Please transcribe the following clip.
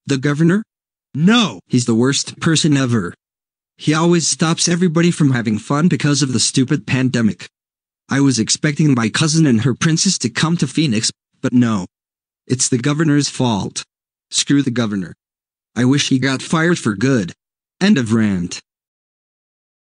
The governor? No, he's the worst person ever. He always stops everybody from having fun because of the stupid pandemic. I was expecting my cousin and her princess to come to Phoenix, but no. It's the governor's fault. Screw the governor. I wish he got fired for good. End of rant.